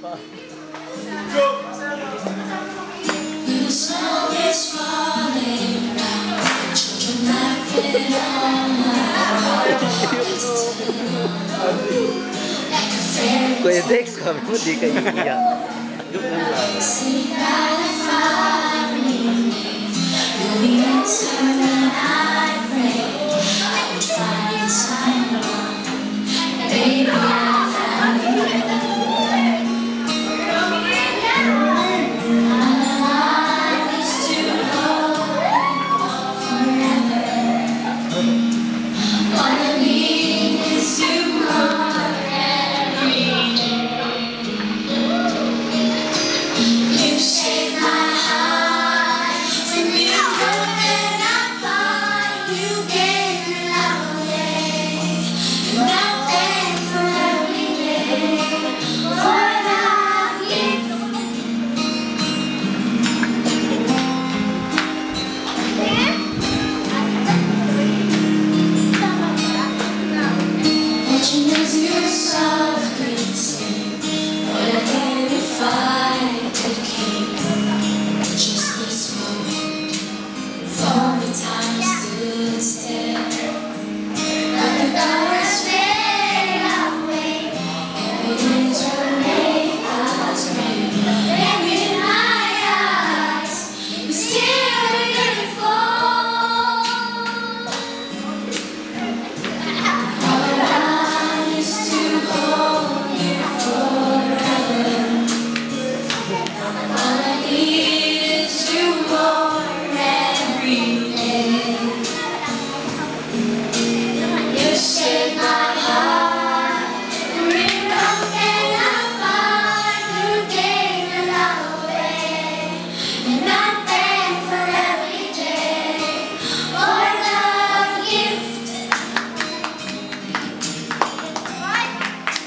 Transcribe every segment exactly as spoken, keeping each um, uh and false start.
pa. The snow is falling down. Children laughing all night. Kuya Dex, kami mo, di kayo iiyak. Sing by the fire, you'll be answered when I pray. I would find someone, baby, I found you.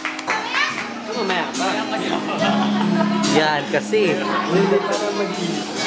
Yan kasi. Hindi para mag-iisip.